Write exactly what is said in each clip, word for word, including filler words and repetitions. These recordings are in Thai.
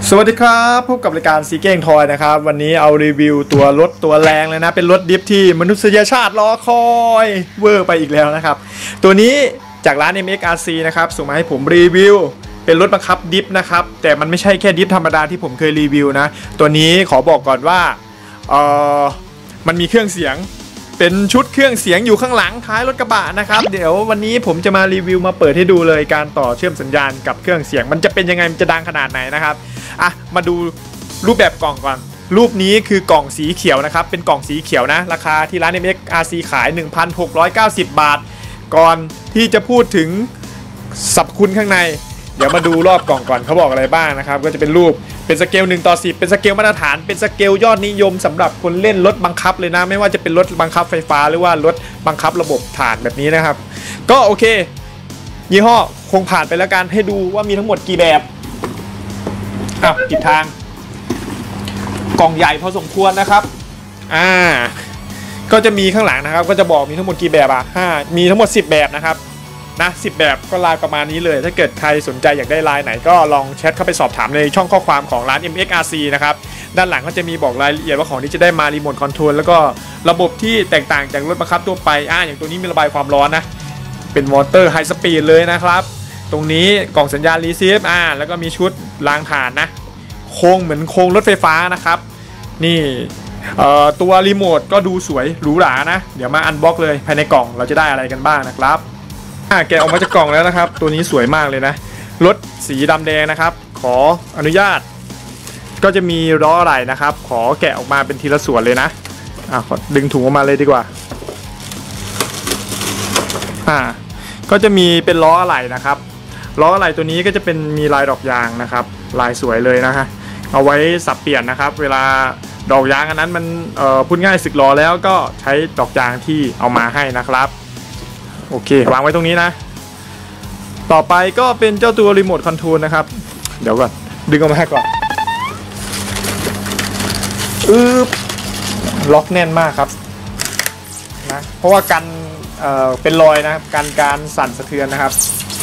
สวัสดีครับพบกับรายการซีเก้งทอยนะครับวันนี้เอารีวิวตัวรถตัวแรงเลยนะเป็นรถดิฟที่มนุษยชาติรอคอยเวอร์ไปอีกแล้วนะครับตัวนี้จากร้าน เอ็ม เอ็กซ์ อาร์ ซี นะครับส่งมาให้ผมรีวิวเป็นรถบังคับดิฟนะครับแต่มันไม่ใช่แค่ดิฟธรรมดาที่ผมเคยรีวิวนะตัวนี้ขอบอกก่อนว่าเออมันมีเครื่องเสียงเป็นชุดเครื่องเสียงอยู่ข้างหลังท้ายรถกระบะนะครับเดี๋ยววันนี้ผมจะมารีวิวมาเปิดให้ดูเลยการต่อเชื่อมสัญญาณกับเครื่องเสียงมันจะเป็นยังไงมันจะดังขนาดไหนนะครับอ่ะมาดูรูปแบบกล่องก่อนรูปนี้คือกล่องสีเขียวนะครับเป็นกล่องสีเขียวนะราคาที่ร้าน เอ็ม เอ็กซ์ อาร์ ซี ขาย หนึ่งพันหกร้อยเก้าสิบ บาทก่อนที่จะพูดถึงสรรพคุณข้างในเดี๋ยวมาดูรอบกล่องก่อนเขาบอกอะไรบ้างนะครับก็จะเป็นรูปเป็นสเกลหนึ่งต่อสิบเป็นสเกลมาตรฐานเป็นสเกลยอดนิยมสำหรับคนเล่นรถบังคับเลยนะไม่ว่าจะเป็นรถบังคับไฟฟ้าหรือว่ารถบังคับระบบถ่านแบบนี้นะครับก็โอเคยี่ห้อคงผ่านไปแล้วกันให้ดูว่ามีทั้งหมดกี่แบบอ้าวผิดทางกล่องใหญ่พอสมควรนะครับอ่าก็จะมีข้างหลังนะครับก็จะบอกมีทั้งหมดกี่แบบอ่ะห้ามีทั้งหมดสิบแบบนะครับนะสิบแบบก็ลายประมาณนี้เลยถ้าเกิดใครสนใจอยากได้ลายไหนก็ลองแชทเข้าไปสอบถามในช่องข้อความของร้าน เอ็ม เอ็กซ์ อาร์ ซี นะครับด้านหลังก็จะมีบอกรายละเอียดว่าของที่จะได้มารีโมทคอนโทรลแล้วก็ระบบที่แตกต่างจากรถบังคับทั่วไปอ่าอย่างตัวนี้มีระบายความร้อนนะเป็นมอเตอร์ไฮสปีดเลยนะครับตรงนี้กล่องสัญญาณรีเซิร์ฟอ่าแล้วก็มีชุดรางผ่านนะโค้งเหมือนโค้งรถไฟฟ้านะครับนี่ตัวรีโมทก็ดูสวยหรูหรานะเดี๋ยวมาอันบ็อกเลยภายในกล่องเราจะได้อะไรกันบ้างนะครับแกะออกมาจากกล่องแล้วนะครับตัวนี้สวยมากเลยนะรถสีดำแดงนะครับขออนุญาตก็จะมีล้ออะไรนะครับขอแกะออกมาเป็นทีละส่วนเลยนะอ่ะขอดึงถุงออกมาเลยดีกว่าอ่าก็จะมีเป็นล้ออะไรนะครับล้ออะไรตัวนี้ก็จะเป็นมีลายดอกยางนะครับลายสวยเลยนะฮะเอาไว้สับเปลี่ยนนะครับเวลาดอกยางอันนั้นมันเอ่อพูดง่ายสึกล้อแล้วก็ใช้ดอกยางที่เอามาให้นะครับโอเควางไว้ตรงนี้นะต่อไปก็เป็นเจ้าตัวรีโมทคอนโทรลนะครับเดี๋ยวก่อนดึงออกมาให้ก่อนอึ๊บล็อกแน่นมากครับนะเพราะว่ากันเอ่อเป็นรอยนะกันการสั่นสะเทือนนะครับ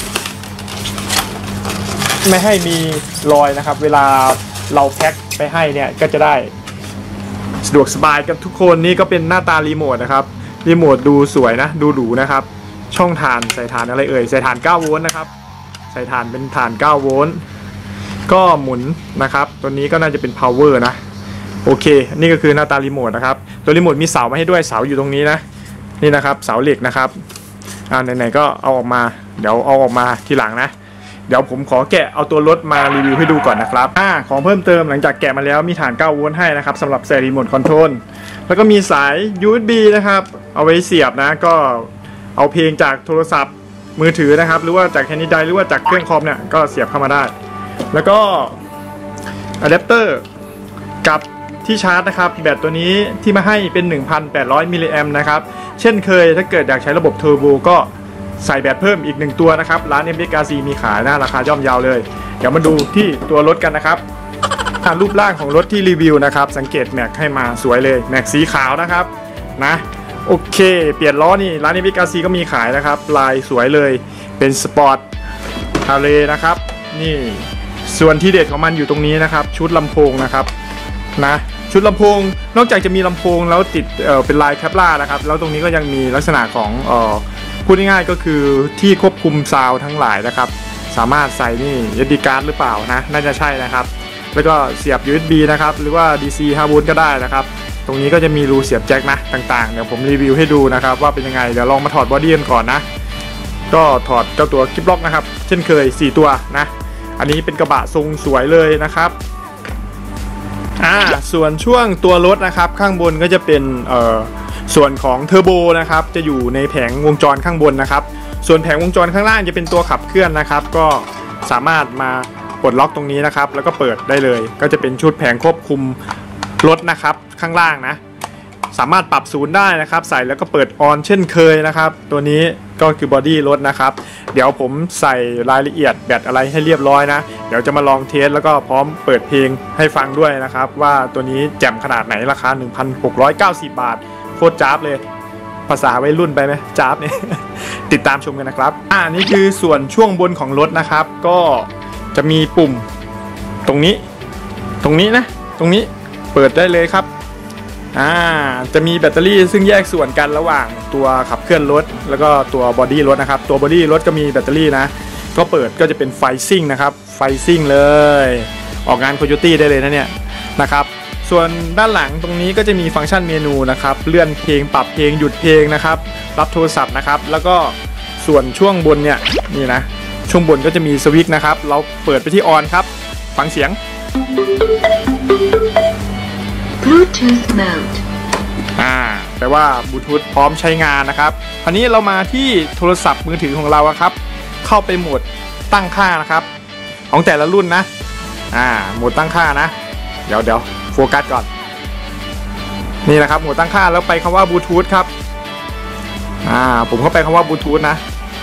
ไม่ให้มีรอยนะครับเวลาเราแพ็คไปให้เนี่ยก็จะได้สะดวกสบายกับทุกคนนี่ก็เป็นหน้าตารีโมทนะครับรีโมทดูสวยนะดูหรูนะครับช่องถ่านใส่ถ่านอะไรเอ่ยใส่ถ่านเก้าโวลต์นะครับใส่ถ่านเป็นถ่านเก้าโวลต์ก็หมุนนะครับตัวนี้ก็น่าจะเป็น power นะโอเคนี่ก็คือหน้าตารีโมทนะครับตัวรีโมทมีเสามาให้ด้วยเสาอยู่ตรงนี้นะนี่นะครับเสาเหล็กนะครับอ่าไหนๆก็เอาออกมาเดี๋ยวเอาออกมาทีหลังนะเดี๋ยวผมขอแกะเอาตัวรถมารีวิวให้ดูก่อนนะครับอ่าของเพิ่มเติมหลังจากแกะมาแล้วมีฐานเก้าโวลต์ให้นะครับสำหรับใส่รีโมทคอนโทรลแล้วก็มีสาย ยู เอส บี นะครับเอาไว้เสียบนะก็เอาเพลงจากโทรศัพท์มือถือนะครับหรือว่าจากแฮนดี้ไดหรือว่าจากเครื่องคอมเนี่ยก็เสียบเข้ามาได้แล้วก็อะแดปเตอร์กับที่ชาร์จนะครับแบตตัวนี้ที่มาให้เป็น หนึ่งพันแปดร้อย มิลลิแอมป์นะครับเช่นเคยถ้าเกิดอยากใช้ระบบเทอร์โบก็ใส่แบตเพิ่มอีกหนึ่งตัวนะครับร้าน เอ็ม เอ็กซ์ อาร์ ซี มีขายนะราคาย่อมเยาเลยเดี๋ยวมาดูที่ตัวรถกันนะครับรูปร่างของรถที่รีวิวนะครับสังเกตแม็กให้มาสวยเลยแม็กสีขาวนะครับนะโอเคเปลี่ยนล้อนี่ร้าน เอ็ม เอ็กซ์ อาร์ ซี ก็มีขายนะครับลายสวยเลยเป็นสปอร์ตทะเลนะครับนี่ส่วนที่เด็ดของมันอยู่ตรงนี้นะครับชุดลำโพงนะครับนะชุดลำโพงนอกจากจะมีลำโพงแล้วติด เอ่อ เป็นลายแคปล่านะครับแล้วตรงนี้ก็ยังมีลักษณะของเอ่อพูดง่ายๆก็คือที่ควบคุมซาวด์ทั้งหลายนะครับสามารถใส่นี่ เอส ดี card หรือเปล่านะน่าจะใช่นะครับแล้วก็เสียบ ยู เอส บี นะครับหรือว่า ดี ซี ห้าโวลต์ก็ได้นะครับตรงนี้ก็จะมีรูเสียบแจ็คนะต่างๆเดี๋ยวผมรีวิวให้ดูนะครับว่าเป็นยังไงเดี๋ยวลองมาถอดบอดี้กันก่อนนะก็ถอดเจ้าตัวคลิปล็อกนะครับเช่นเคยสี่ตัวนะอันนี้เป็นกระบะทรงสวยเลยนะครับอ่าส่วนช่วงตัวรถนะครับข้างบนก็จะเป็นเอ่อส่วนของเทอร์โบนะครับจะอยู่ในแผงวงจรข้างบนนะครับส่วนแผงวงจรข้างล่างจะเป็นตัวขับเคลื่อนนะครับก็สามารถมาปลดล็อกตรงนี้นะครับแล้วก็เปิดได้เลยก็จะเป็นชุดแผงควบคุมรถนะครับข้างล่างนะสามารถปรับศูนย์ได้นะครับใส่แล้วก็เปิดออนเช่นเคยนะครับตัวนี้ก็คือบอดี้รถนะครับเดี๋ยวผมใส่รายละเอียดแบตอะไรให้เรียบร้อยนะเดี๋ยวจะมาลองเทสแล้วก็พร้อมเปิดเพลงให้ฟังด้วยนะครับว่าตัวนี้แจ่มขนาดไหนราคา หนึ่งพันหกร้อยเก้าสิบ บาทโคตรจ้าบเลยภาษาวัยรุ่นไปไหมจ้าบเนี่ย ติดตามชมกันนะครับอ่านี่คือส่วนช่วงบนของรถนะครับก็จะมีปุ่มตรงนี้ตรงนี้นะตรงนี้เปิดได้เลยครับอ่าจะมีแบตเตอรี่ซึ่งแยกส่วนกันระหว่างตัวขับเคลื่อนรถแล้วก็ตัวบอดี้รถนะครับตัวบอดี้รถก็มีแบตเตอรี่นะก็เปิดก็จะเป็นไฟซิ่งนะครับไฟซิ่งเลยออกงานโคโยตี้ได้เลยนะเนี่ยนะครับส่วนด้านหลังตรงนี้ก็จะมีฟังก์ชันเมนูนะครับเลื่อนเพลงปรับเพลงหยุดเพลงนะครับรับโทรศัพท์นะครับแล้วก็ส่วนช่วงบนเนี่ยนี่นะช่วงบนก็จะมีสวิตช์นะครับเราเปิดไปที่ออนครับฟังเสียง Bluetooth mode อ่าแปลว่าบลูทูธพร้อมใช้งานนะครับคราวนี้เรามาที่โทรศัพท์มือถือของเราครับเข้าไปโหมดตั้งค่านะครับของแต่ละรุ่นนะอ่าโหมดตั้งค่านะเดี๋ยวเดี๋ยวโฟกัสก่อนนี่นะครับโหมดตั้งค่าแล้วไปคำว่าบลูทูธครับอ่าผมเข้าไปคำว่าบลูทูธนะ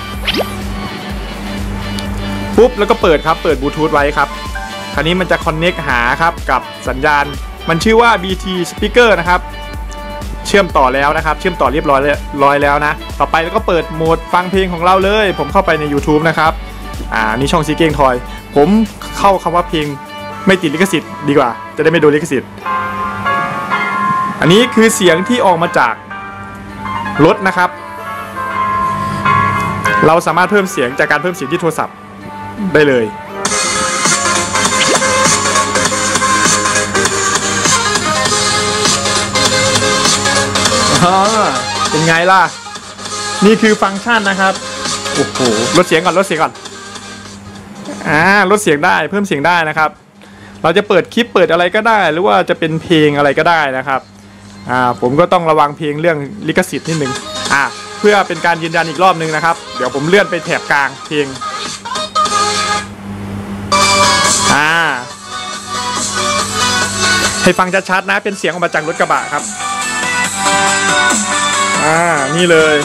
ปุ๊บแล้วก็เปิดครับเปิดบลูทูธไว้ครับคราวนี้มันจะคอนเนคหาครับกับสัญญาณมันชื่อว่า บี ที Speaker นะครับเชื่อมต่อแล้วนะครับเชื่อมต่อเรียบร้อยร้อยแล้วนะต่อไปแล้วก็เปิดโหมดฟังเพลงของเราเลยผมเข้าไปใน YouTube นะครับอ่านี่ช่องซีเก้งทอยผมเข้าคำว่าเพลงไม่ติดลิขสิทธิ์ดีกว่าจะได้ไม่โดนลิขสิทธิ์อันนี้คือเสียงที่ออกมาจากรถนะครับเราสามารถเพิ่มเสียงจากการเพิ่มเสียงที่โทรศัพท์ได้เลยเป็นไงล่ะนี่คือฟังก์ชันนะครับโอ้โหลดเสียงก่อนลดเสียงก่อนอ่าลดเสียงได้เพิ่มเสียงได้นะครับเราจะเปิดคลิปเปิดอะไรก็ได้หรือว่าจะเป็นเพลงอะไรก็ได้นะครับอ่าผมก็ต้องระวังเพลงเรื่องลิขสิทธิ์นิดนึงอ่าเพื่อเป็นการยืนยันอีกรอบนึงนะครับเดี๋ยวผมเลื่อนไปแถบกลางเพลงอ่าให้ฟังชัดๆนะเป็นเสียงออกมาจากรถกระบะครับอ่านี่เลย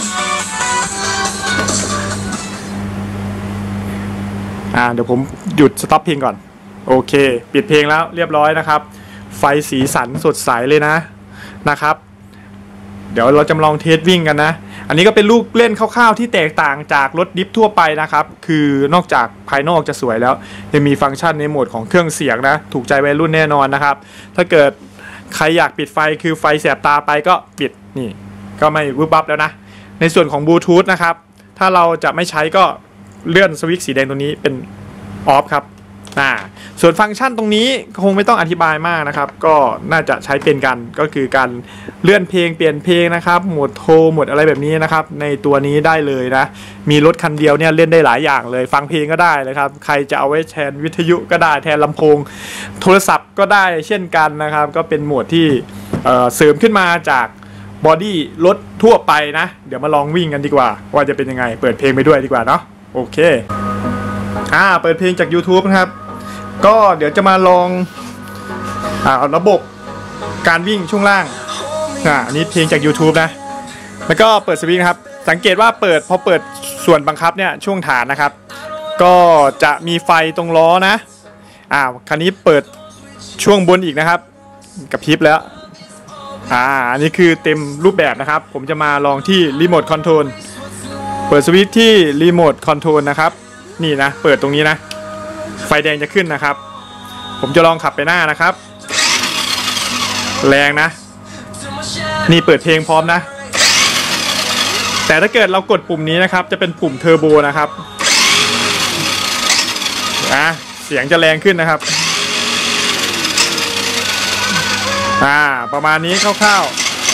อ่าเดี๋ยวผมหยุดสต็อปเพลงก่อนโอเคปิดเพลงแล้วเรียบร้อยนะครับไฟสีสันสดใสเลยนะนะครับเดี๋ยวเราจะลองเทสวิ่งกันนะอันนี้ก็เป็นลูกเล่นคร่าวๆที่แตกต่างจากรถดิฟทั่วไปนะครับคือนอกจากภายนอกจะสวยแล้วยังมีฟังก์ชันในโหมดของเครื่องเสียงนะถูกใจวัยรุ่นแน่นอนนะครับถ้าเกิดใครอยากปิดไฟคือไฟแสบตาไปก็ปิดนี่ก็ไม่วึบวับแล้วนะในส่วนของบลูทูธนะครับถ้าเราจะไม่ใช้ก็เลื่อนสวิตช์สีแดงตรงนี้เป็นออฟครับอ่าส่วนฟังก์ชันตรงนี้คงไม่ต้องอธิบายมากนะครับก็น่าจะใช้เป็นกันก็คือการเลื่อนเพลงเปลี่ยนเพลงนะครับโหมดโทรโหมดอะไรแบบนี้นะครับในตัวนี้ได้เลยนะมีรถคันเดียวเนี่ยเล่นได้หลายอย่างเลยฟังเพลงก็ได้เลยครับใครจะเอาไว้แทนวิทยุก็ได้แทนลำโพงโทรศัพท์ก็ได้เช่นกันนะครับก็เป็นโหมดที่เอ่อเสริมขึ้นมาจากบอดี้รถทั่วไปนะเดี๋ยวมาลองวิ่งกันดีกว่าว่าจะเป็นยังไงเปิดเพลงไปด้วยดีกว่าเนาะโอเคอ่าเปิดเพลงจาก YouTube นะครับก็เดี๋ยวจะมาลองอ่าระบบการวิ่งช่วงล่างอ่าอันนี้เพลงจาก YouTube นะแล้วก็เปิดสวิตช์นะครับสังเกตว่าเปิดพอเปิดส่วนบังคับเนี่ยช่วงฐานนะครับก็จะมีไฟตรงล้อนะอ่าคันนี้เปิดช่วงบนอีกนะครับกับพริบแล้วอ่าอันนี้คือเต็มรูปแบบนะครับผมจะมาลองที่รีโมทคอนโทรลเปิดสวิตช์ที่รีโมทคอนโทรลนะครับนี่นะเปิดตรงนี้นะไฟแดงจะขึ้นนะครับผมจะลองขับไปหน้านะครับแรงนะนี่เปิดเพลงพร้อมนะแต่ถ้าเกิดเรากดปุ่มนี้นะครับจะเป็นปุ่มเทอร์โบนะครับอ่ะเสียงจะแรงขึ้นนะครับอ่าประมาณนี้คร่าว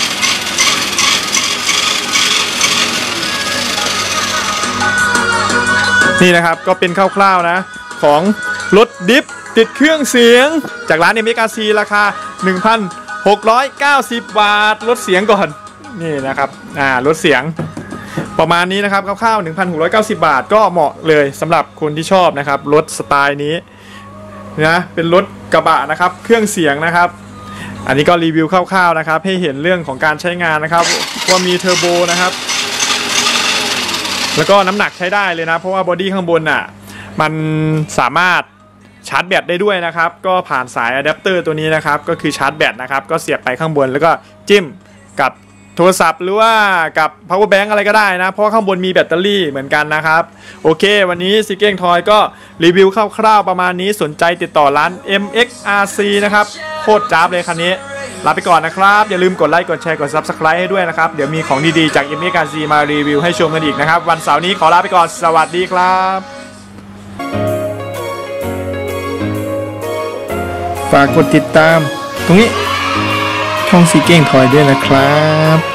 ๆนี่นะครับก็เป็นคร่าวๆนะของรถดิฟติดเครื่องเสียงจากร้าน เอ็ม เอ็กซ์ อาร์ ซี ราคา หนึ่งพันหกร้อยเก้าสิบ บาทลดเสียงก่อนนี่นะครับอ่าลดเสียงประมาณนี้นะครับคร่าวๆ หนึ่งพันหกร้อยเก้าสิบ บาทก็เหมาะเลยสำหรับคนที่ชอบนะครับรถสไตล์นี้นะเป็นรถกระบะนะครับเครื่องเสียงนะครับอันนี้ก็รีวิวคร่าวๆนะครับให้เห็นเรื่องของการใช้งานนะครับว่ามีเทอร์โบนะครับแล้วก็น้ำหนักใช้ได้เลยนะเพราะว่าบอดี้ข้างบนน่ะมันสามารถชาร์จแบตได้ด้วยนะครับก็ผ่านสายอะแดปเตอร์ตัวนี้นะครับก็คือชาร์จแบตนะครับก็เสียบไปข้างบนแล้วก็จิ้มกับโทรศัพท์หรือว่ากับ power bank อะไรก็ได้นะเพราะข้างบนมีแบตเตอรี่เหมือนกันนะครับโอเควันนี้ซิเก้งทอยก็รีวิวคร่าวๆประมาณนี้สนใจติดต่อร้าน เอ็ม เอ็กซ์ อาร์ ซี นะครับโคตรจ้าบเลยคันนี้ลาไปก่อนนะครับอย่าลืมกดไลค์กดแชร์กด Subscribe ให้ด้วยนะครับเดี๋ยวมีของดีๆจาก เอ็ม เอ็กซ์ อาร์ ซี มารีวิวให้ชมกันอีกนะครับวันเสาร์นี้ขอลาไปก่อนสวัสดีครับฝากกดติดตามตรงนี้ช่องซิเก้งทอยด้วยนะครับ